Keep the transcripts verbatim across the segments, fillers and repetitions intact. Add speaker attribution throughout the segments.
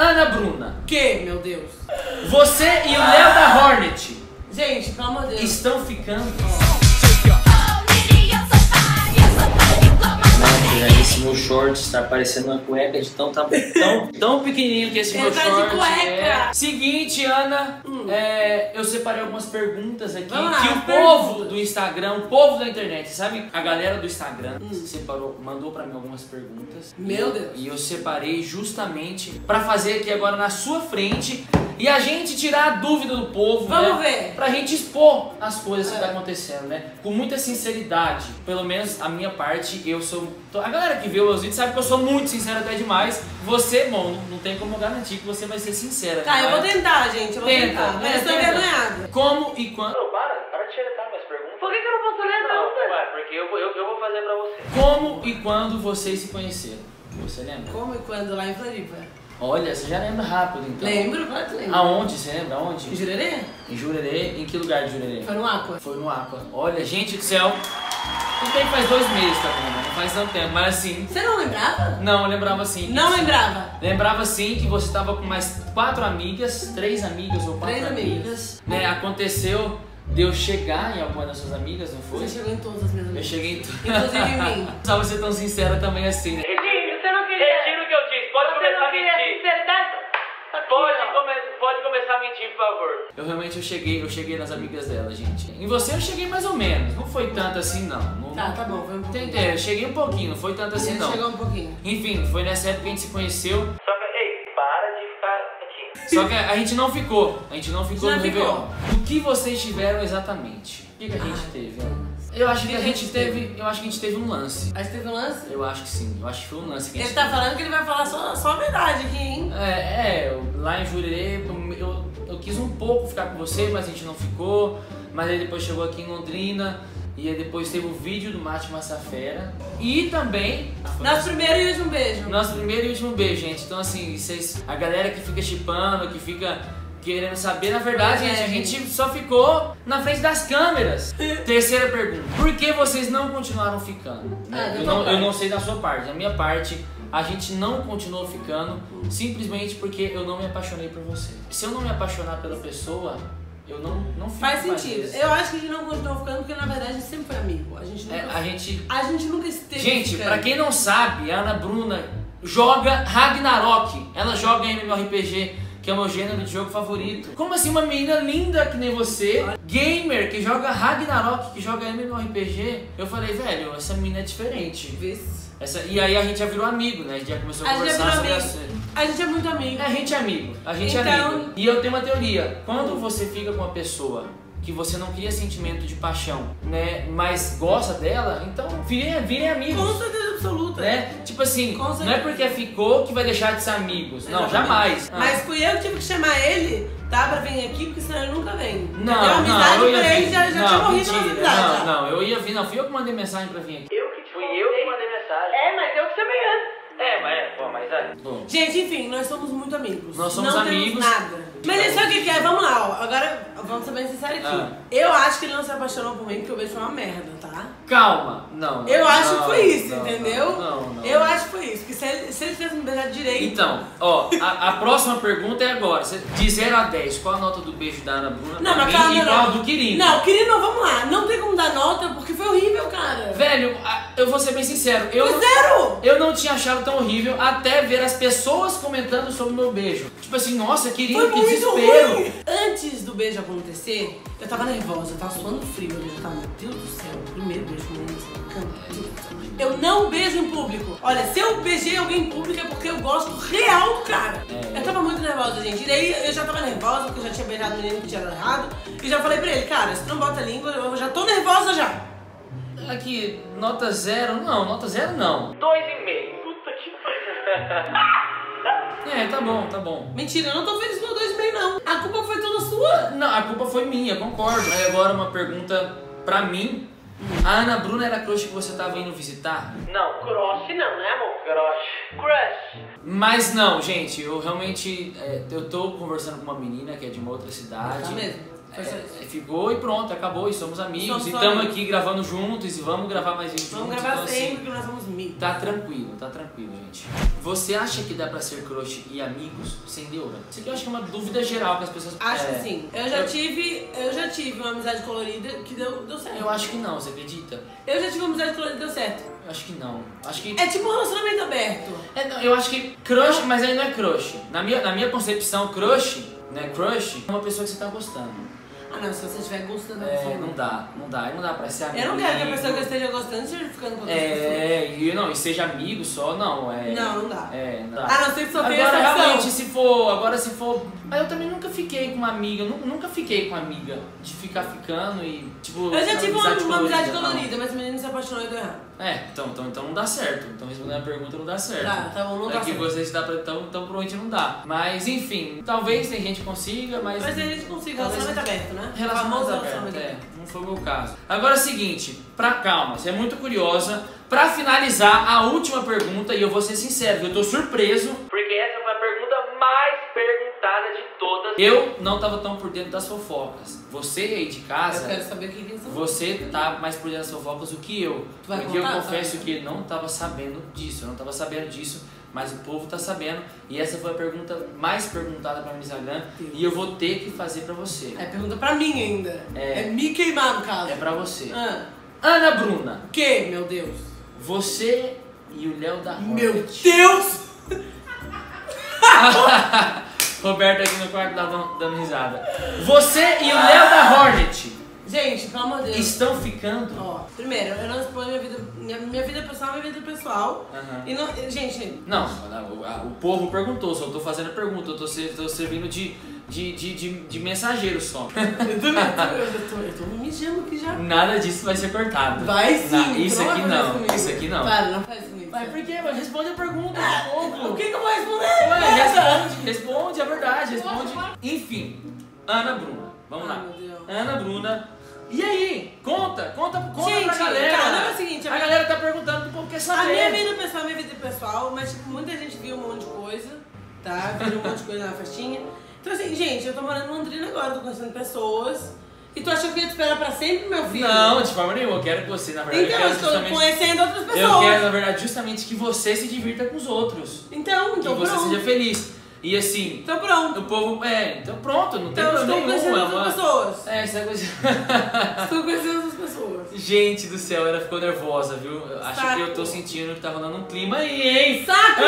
Speaker 1: Ana Bruna.
Speaker 2: Que, meu Deus?
Speaker 1: Você e o Léo da Hornet.
Speaker 2: Gente, pelo amor de Deus.
Speaker 1: Estão ficando. Esse meu short está parecendo uma cueca de tão, tão, tão, tão pequenininho que esse
Speaker 2: Ele
Speaker 1: meu
Speaker 2: tá
Speaker 1: short
Speaker 2: de cueca.
Speaker 1: é. Seguinte, Ana, hum. é, eu separei algumas perguntas aqui
Speaker 2: Vamos lá,
Speaker 1: que o
Speaker 2: perguntas.
Speaker 1: povo do Instagram, o povo da internet, sabe? A galera do Instagram
Speaker 2: hum.
Speaker 1: separou, mandou pra mim algumas perguntas.
Speaker 2: Meu
Speaker 1: e,
Speaker 2: Deus.
Speaker 1: E eu separei justamente pra fazer aqui agora na sua frente e a gente tirar a dúvida do povo.
Speaker 2: Vamos
Speaker 1: né?
Speaker 2: ver.
Speaker 1: Pra gente expor as coisas
Speaker 2: é.
Speaker 1: que tá acontecendo, né? Com muita sinceridade. Pelo menos a minha parte, eu sou... A galera que vê os vídeos sabe que eu sou muito sincero até demais. Você, bom, não, não tem como garantir que você vai ser sincera.
Speaker 2: Tá,
Speaker 1: né?
Speaker 2: eu vou tentar, gente. Eu vou
Speaker 1: Tenta,
Speaker 2: tentar. Mas
Speaker 1: é,
Speaker 2: eu estou
Speaker 1: tenta.
Speaker 2: envergonhada.
Speaker 1: Como e quando... Não, para, para de xeretar minhas perguntas.
Speaker 2: Por que, que eu não posso ler
Speaker 1: Não,
Speaker 2: tantas?
Speaker 1: vai, porque eu, eu, eu vou fazer pra você. Como e quando vocês se conheceram? Você lembra?
Speaker 2: Como e quando? Lá em Floripa.
Speaker 1: Olha, você já lembra rápido, então.
Speaker 2: Lembro, claro que lembro.
Speaker 1: Aonde? Você lembra? Aonde?
Speaker 2: Em Jurerê?
Speaker 1: Em Jurerê. Em que lugar de Jurerê?
Speaker 2: Foi no Aqua.
Speaker 1: Foi no Aqua. Olha, gente do céu. Tudo bem que faz dois meses também, né? Não faz tanto tempo, mas assim...
Speaker 2: Você não lembrava?
Speaker 1: Não, eu lembrava sim.
Speaker 2: Não lembrava?
Speaker 1: Lembrava sim que você estava com mais quatro amigas, três amigas ou quatro
Speaker 2: Três
Speaker 1: amigas.
Speaker 2: amigas.
Speaker 1: Né? Aconteceu de eu chegar em alguma das suas amigas, não foi?
Speaker 2: Você chegou em todas as minhas amigas.
Speaker 1: Eu cheguei em todas.
Speaker 2: Inclusive em mim.
Speaker 1: Não precisava ser tão sincera também assim, né?
Speaker 2: Retiro, você não queria.
Speaker 1: Retiro o que eu disse, pode
Speaker 2: Você
Speaker 1: começar
Speaker 2: não
Speaker 1: a
Speaker 2: queria
Speaker 1: mentir.
Speaker 2: sinceridade?
Speaker 1: Pode, come, pode começar a mentir, por favor. Eu realmente eu cheguei, eu cheguei nas amigas dela, gente. Em você eu cheguei mais ou menos. Não foi tanto assim, não. não
Speaker 2: Tá, tá bom, foi um pouquinho.
Speaker 1: Tentei, eu cheguei um pouquinho, não foi tanto assim,
Speaker 2: Ele
Speaker 1: não.
Speaker 2: chegou um pouquinho.
Speaker 1: Enfim, foi nessa época que a gente se conheceu. Só que, ei, para de ficar aqui. Só que a gente não ficou. A gente não ficou
Speaker 2: Já
Speaker 1: no
Speaker 2: ficou.
Speaker 1: Réveillon. O que vocês tiveram exatamente? O que, que a gente
Speaker 2: Ai,
Speaker 1: teve? Ó? Eu acho que,
Speaker 2: que
Speaker 1: a
Speaker 2: a
Speaker 1: gente
Speaker 2: gente
Speaker 1: teve. Eu acho que a gente teve um lance.
Speaker 2: Aí você teve um lance?
Speaker 1: Eu acho que sim. Eu acho que foi um lance que a
Speaker 2: Ele
Speaker 1: gente
Speaker 2: tá
Speaker 1: teve.
Speaker 2: falando que ele vai falar só, só a verdade aqui, hein?
Speaker 1: É, é, eu- lá em Jurerê, eu, eu, eu quis um pouco ficar com você, mas a gente não ficou. Mas aí depois chegou aqui em Londrina. E aí depois teve o vídeo do Mate Massafera. E também...
Speaker 2: Nosso primeiro e último beijo.
Speaker 1: Nosso primeiro e último beijo, gente. Então assim, vocês, a galera que fica chipando, que fica querendo saber, na verdade,
Speaker 2: É,
Speaker 1: gente, a
Speaker 2: gente.
Speaker 1: gente só ficou na frente das câmeras. Terceira pergunta. Por que vocês não continuaram ficando?
Speaker 2: Ah,
Speaker 1: eu,
Speaker 2: da
Speaker 1: não,
Speaker 2: tua
Speaker 1: eu não
Speaker 2: parte.
Speaker 1: sei da sua parte. Da minha parte, a gente não continuou ficando simplesmente porque eu não me apaixonei por você. Se eu não me apaixonar pela pessoa, eu não, não fico
Speaker 2: Faz
Speaker 1: mais
Speaker 2: sentido.
Speaker 1: vezes.
Speaker 2: Eu acho que a gente não continuou ficando porque na verdade a gente sempre foi amigo. A gente nunca,
Speaker 1: É, a gente...
Speaker 2: a gente nunca esteve
Speaker 1: Gente,
Speaker 2: ficando.
Speaker 1: pra quem não sabe, a Ana Bruna joga Ragnarok. Ela joga MMORPG, que é o meu gênero de jogo favorito. Como assim uma menina linda que nem você, gamer, que joga Ragnarok, que joga MMORPG? Eu falei, velho, essa menina é diferente.
Speaker 2: Vê se-
Speaker 1: Essa, e aí a gente já virou amigo, né? A gente já começou a
Speaker 2: A gente já
Speaker 1: conversar
Speaker 2: virou
Speaker 1: sobre
Speaker 2: amigo.
Speaker 1: as...
Speaker 2: A gente é muito amigo.
Speaker 1: A gente é amigo, a gente é
Speaker 2: Então-
Speaker 1: amigo. E eu tenho uma teoria. Quando você fica com uma pessoa que você não cria sentimento de paixão, né? Mas gosta dela, então virem, virem amigos.
Speaker 2: Com certeza absoluta.
Speaker 1: Né? Tipo assim,
Speaker 2: Com
Speaker 1: não é
Speaker 2: certeza.
Speaker 1: porque ficou que vai deixar de ser amigos. Não,
Speaker 2: Exatamente.
Speaker 1: jamais. Ah.
Speaker 2: Mas fui eu que tive que chamar ele, tá? Pra vir aqui, porque senão ele nunca vem.
Speaker 1: Não,
Speaker 2: Deu
Speaker 1: não,
Speaker 2: amizade
Speaker 1: eu ia
Speaker 2: pra ele,
Speaker 1: vir.
Speaker 2: já, já
Speaker 1: não,
Speaker 2: tinha morrido na
Speaker 1: mentira.
Speaker 2: amizade.
Speaker 1: Não,
Speaker 2: já.
Speaker 1: não, eu ia vir, não, fui eu que mandei mensagem pra vir aqui.
Speaker 2: Eu que te
Speaker 1: Fui
Speaker 2: contei.
Speaker 1: eu que mandei mensagem.
Speaker 2: É, mas eu que chamei antes.
Speaker 1: É, mas é, pô, mas é. Bom.
Speaker 2: Gente, enfim, nós somos muito amigos.
Speaker 1: Nós somos
Speaker 2: não
Speaker 1: amigos.
Speaker 2: Temos nada. Mas sabe o que que é? Vamos lá, ó. Agora vamos ser bem sinceros aqui.
Speaker 1: Ah.
Speaker 2: Eu acho que ele não se apaixonou por mim porque o beijo foi uma merda, tá?
Speaker 1: Calma, não.
Speaker 2: Eu acho
Speaker 1: não,
Speaker 2: que foi isso,
Speaker 1: não,
Speaker 2: entendeu?
Speaker 1: Não, não.
Speaker 2: Eu acho que foi isso. Porque se ele, se ele tivesse me beijado direito.
Speaker 1: Então, ó, a, a próxima pergunta é agora. Cê- De zero a dez, qual a nota do beijo da Ana Bruna?
Speaker 2: Não,
Speaker 1: pra
Speaker 2: mas
Speaker 1: mim
Speaker 2: calma,
Speaker 1: e
Speaker 2: não.
Speaker 1: qual do Quirino?
Speaker 2: Não, Quirino, vamos lá. Não tem como dar nota porque foi horrível, cara.
Speaker 1: Velho, a- eu vou ser bem sincero. Eu
Speaker 2: Foi
Speaker 1: não-
Speaker 2: zero!
Speaker 1: Eu não tinha achado tão horrível até ver as pessoas comentando sobre o meu beijo. Tipo assim, nossa, querido,
Speaker 2: Foi
Speaker 1: que
Speaker 2: muito
Speaker 1: desespero.
Speaker 2: ruim. Antes do beijo acontecer, eu tava nervosa, eu tava suando frio. Eu já tava, meu Deus do céu, primeiro beijo com ele. Eu não beijo em público. Olha, se eu beijei alguém em público é porque eu gosto real do cara.
Speaker 1: É.
Speaker 2: Eu tava muito nervosa, gente. E daí eu já tava nervosa porque eu já tinha beijado o menino que tinha dado errado. E já falei pra ele, cara, se tu não bota a língua, eu já tô nervosa já.
Speaker 1: Aqui, nota zero, não, nota zero não. Dois e meio. Puta que pariu. É, tá bom, tá bom.
Speaker 2: Mentira, eu não tô feliz com dois e meio, não. A culpa foi toda sua.
Speaker 1: Não, a culpa foi minha, concordo. Aí agora uma pergunta pra mim. A Ana Bruna era a crush que você tava indo visitar?
Speaker 2: Não, crush não, né, amor?
Speaker 1: Crush.
Speaker 2: Crush.
Speaker 1: Mas não, gente, eu realmente, é, eu tô conversando com uma menina que é de uma outra cidade.
Speaker 2: Tá mesmo? Foi só isso.
Speaker 1: É, ficou e pronto, acabou, e somos amigos.
Speaker 2: Somos
Speaker 1: e estamos
Speaker 2: amigos.
Speaker 1: aqui gravando juntos e vamos gravar mais vídeos
Speaker 2: Vamos
Speaker 1: juntos.
Speaker 2: gravar
Speaker 1: então,
Speaker 2: sempre,
Speaker 1: assim,
Speaker 2: porque nós somos amigos.
Speaker 1: tá tranquilo, tá tranquilo, gente. Você acha que dá pra ser crush e amigos sem neura? Isso aqui eu acho que é uma dúvida geral que as pessoas...
Speaker 2: Acho
Speaker 1: é,
Speaker 2: que sim. Eu já
Speaker 1: eu-
Speaker 2: tive, eu já tive uma amizade colorida que deu, deu certo.
Speaker 1: Eu acho que não, você acredita?
Speaker 2: Eu já tive uma amizade colorida que deu certo.
Speaker 1: Eu acho que não. Acho que...
Speaker 2: É tipo um relacionamento aberto.
Speaker 1: É, não, eu acho que crush, mas aí não é crush. Na minha, na minha concepção, crush, né, crush, é uma pessoa que você tá gostando.
Speaker 2: Ah não, se você estiver gostando da
Speaker 1: É,
Speaker 2: pessoa.
Speaker 1: não dá, não dá, aí não dá pra ser amigo.
Speaker 2: Eu não quero que a pessoa que eu esteja gostando esteja ficando com outras pessoas.
Speaker 1: É, e não, e seja amigo só, não, é...
Speaker 2: Não, não dá.
Speaker 1: É, não dá.
Speaker 2: A não ser que só tenha
Speaker 1: Agora,
Speaker 2: essa
Speaker 1: realmente,
Speaker 2: opção.
Speaker 1: se for, agora se for... Mas eu também nunca fiquei com uma amiga, nu- nunca fiquei com uma amiga de ficar ficando e, tipo...
Speaker 2: Eu já tive uma, uma amizade
Speaker 1: não.
Speaker 2: colorida, mas o menino se apaixonou e deu errado.
Speaker 1: É, então, então, então não dá certo. Então respondendo a pergunta não dá certo.
Speaker 2: Tá, tá bom, não dá
Speaker 1: é que
Speaker 2: certo.
Speaker 1: vocês dá pra, tão, tão por onde não dá. Mas enfim, talvez tem gente que consiga, mas...
Speaker 2: Mas aí a gente consiga,
Speaker 1: Talvez-
Speaker 2: relacionamento aberto, né?
Speaker 1: Relacionamento
Speaker 2: Famoso
Speaker 1: aberto,
Speaker 2: relacionamento
Speaker 1: é,
Speaker 2: aberto.
Speaker 1: não foi o meu caso. Agora é o seguinte, pra calma, você é muito curiosa. Pra finalizar, a última pergunta, e eu vou ser sincero, eu tô surpreso, porque essa foi a pergunta mais perguntada de todas. Eu não tava tão por dentro das fofocas. Você aí de
Speaker 2: Eu
Speaker 1: casa,
Speaker 2: quero saber o que que são.
Speaker 1: você tá mais por dentro das fofocas do que eu.
Speaker 2: Tu vai
Speaker 1: Porque eu
Speaker 2: contar?
Speaker 1: confesso
Speaker 2: Tá.
Speaker 1: que eu não tava sabendo disso, eu não tava sabendo disso. Mas o povo tá sabendo, e essa foi a pergunta mais perguntada pra mim no Instagram,
Speaker 2: Deus.
Speaker 1: e eu vou ter que fazer pra você.
Speaker 2: É pergunta pra mim ainda.
Speaker 1: É.
Speaker 2: É me queimar no caso.
Speaker 1: É pra você.
Speaker 2: Ah,
Speaker 1: Ana Bruna,
Speaker 2: o que, meu Deus?
Speaker 1: você e o Léo da Hornet.
Speaker 2: Meu Deus!
Speaker 1: Roberto aqui no quarto dando, dando risada. Você e o Léo da Hornet
Speaker 2: Gente, pelo amor de Deus.
Speaker 1: estão ficando?
Speaker 2: Ó, primeiro, eu não exponho minha vida, minha, minha vida pessoal é minha vida pessoal.
Speaker 1: Aham.
Speaker 2: E não, gente,
Speaker 1: Não, o, a- o povo perguntou, só tô fazendo a pergunta, eu tô, ser- tô servindo de, de, de, de, de mensageiro só.
Speaker 2: eu tô, eu tô, eu tô, eu tô me mijando aqui já.
Speaker 1: Nada disso vai ser cortado.
Speaker 2: Vai sim,
Speaker 1: Na- isso
Speaker 2: tu
Speaker 1: aqui
Speaker 2: vai fazer
Speaker 1: não,
Speaker 2: comigo.
Speaker 1: isso aqui não.
Speaker 2: Para, não faz comigo.
Speaker 1: Mas por quê? Mas responde a pergunta do povo.
Speaker 2: O que que eu vou responder?
Speaker 1: Ué, responde, responde, é verdade, responde. Enfim, Ana Bruna, vamos
Speaker 2: Ai,
Speaker 1: lá.
Speaker 2: meu Deus.
Speaker 1: Ana Bruna. E aí? Conta, conta, conta
Speaker 2: Gente,
Speaker 1: pra galera.
Speaker 2: cara, é o seguinte,
Speaker 1: a
Speaker 2: a
Speaker 1: galera tá perguntando, o povo quer
Speaker 2: A
Speaker 1: saber.
Speaker 2: minha vida pessoal é minha vida pessoal, mas tipo, muita gente viu um monte de coisa, tá? Viu um monte de coisa na festinha. Então assim, gente, eu tô morando em Londrina agora, tô conhecendo pessoas. E tu achou que eu ia te esperar pra sempre, meu filho?
Speaker 1: Não, de forma nenhuma, eu quero que você, na verdade,
Speaker 2: Então,
Speaker 1: eu
Speaker 2: eu
Speaker 1: quero
Speaker 2: estou
Speaker 1: justamente...
Speaker 2: conhecendo outras pessoas.
Speaker 1: Eu quero, na verdade, justamente que você se divirta com os outros.
Speaker 2: Então, então
Speaker 1: que você
Speaker 2: pronto.
Speaker 1: seja feliz. E assim,
Speaker 2: Então pronto.
Speaker 1: o povo, é, então pronto, não tem
Speaker 2: Então eu
Speaker 1: problema
Speaker 2: estou conhecendo
Speaker 1: nenhum. é
Speaker 2: outras
Speaker 1: uma-
Speaker 2: pessoas.
Speaker 1: É, essa coisa...
Speaker 2: Estou conhecendo outras pessoas.
Speaker 1: Gente do céu, ela ficou nervosa, viu? Eu acho
Speaker 2: Saco.
Speaker 1: que eu tô sentindo que tá rolando um clima aí, hein?
Speaker 2: Saco!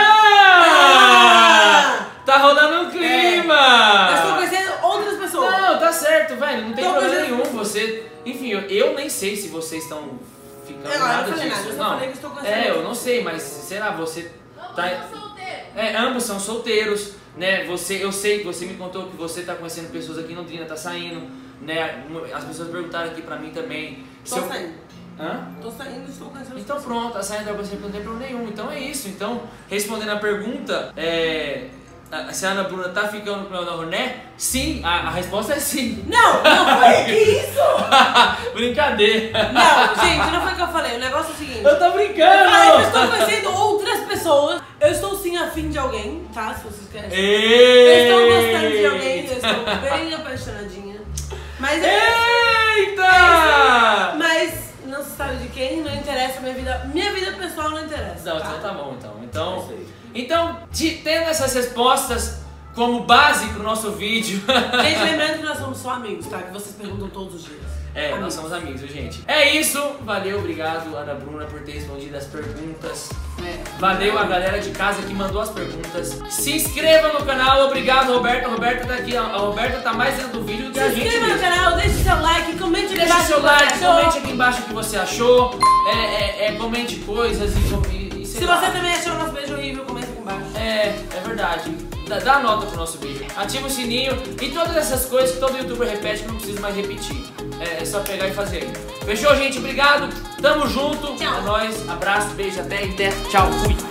Speaker 1: Ah! Tá rolando um clima!
Speaker 2: Eu estou conhecendo outras pessoas.
Speaker 1: Não, tá certo, velho, não tem
Speaker 2: Tô
Speaker 1: problema
Speaker 2: conhecendo-
Speaker 1: nenhum. Você, enfim, eu, eu nem sei se vocês estão ficando
Speaker 2: Eu não
Speaker 1: nada
Speaker 2: falei
Speaker 1: disso.
Speaker 2: nada, eu só
Speaker 1: não.
Speaker 2: falei que estou conhecendo
Speaker 1: É, eu
Speaker 2: outras.
Speaker 1: não sei, mas será você
Speaker 3: Vamos,
Speaker 1: tá
Speaker 3: eu sou solteiro.
Speaker 1: É, ambos são solteiros, né? Você, eu sei que você me contou que você tá conhecendo pessoas aqui em Londrina, tá saindo, né? As pessoas perguntaram aqui pra mim também.
Speaker 2: Tô
Speaker 1: se eu-
Speaker 2: saindo.
Speaker 1: Hã?
Speaker 2: Tô saindo, estou conhecendo outras
Speaker 1: Então
Speaker 2: pessoas.
Speaker 1: pronto, a saída da você não tem problema nenhum. Então é isso. Então, respondendo a pergunta, é, a- se a Ana Bruna tá ficando com o Léo da Hornet? Sim, a, a resposta é sim.
Speaker 2: Não, não foi que isso?
Speaker 1: Brincadeira.
Speaker 2: Não, gente, não foi o que eu falei. O negócio é o seguinte.
Speaker 1: Eu tô
Speaker 2: Eu
Speaker 1: brincando.
Speaker 2: falei que eu estou conhecendo outras pessoas. Eu estou sim afim de alguém, tá? Se vocês querem.
Speaker 1: Ei!
Speaker 2: Eu estou gostando de alguém, eu estou bem apaixonadinha. Mas é.
Speaker 1: Eita!
Speaker 2: Mas não se sabe de quem, não interessa. Minha vida, minha vida pessoal não interessa.
Speaker 1: Não,
Speaker 2: tá?
Speaker 1: então tá bom, então. Então,
Speaker 2: É isso aí.
Speaker 1: então te- tendo essas respostas como base pro nosso vídeo.
Speaker 2: Gente, lembrando que nós somos só amigos, tá? Que vocês perguntam todos os dias.
Speaker 1: É, nós
Speaker 2: Amigos.
Speaker 1: somos amigos, viu, gente? É isso. Valeu, obrigado, Ana Bruna, por ter respondido as perguntas.
Speaker 2: É.
Speaker 1: Valeu a galera de casa que mandou as perguntas. Se inscreva no canal. Obrigado, Roberta. A Roberta tá aqui. A Roberta tá mais dentro do vídeo do que
Speaker 2: Se
Speaker 1: a gente
Speaker 2: inscreva no
Speaker 1: mesmo.
Speaker 2: canal, deixe seu like, comente aqui
Speaker 1: Deixa o
Speaker 2: embaixo
Speaker 1: seu
Speaker 2: o que você
Speaker 1: like,
Speaker 2: achou.
Speaker 1: comente aqui embaixo o que você achou. É, é, é, comente coisas e, e, e sei
Speaker 2: Se
Speaker 1: lá.
Speaker 2: você também achou o nosso beijo horrível, comenta aqui embaixo.
Speaker 1: É, é verdade. Dá, dá nota pro nosso vídeo. Ativa o sininho e todas essas coisas que todo youtuber repete que não precisa mais repetir. É, é só pegar e fazer aí. Fechou, gente? Obrigado. Tamo junto.
Speaker 2: Tchau.
Speaker 1: É nóis. Abraço, beijo, até e até. Tchau. Fui.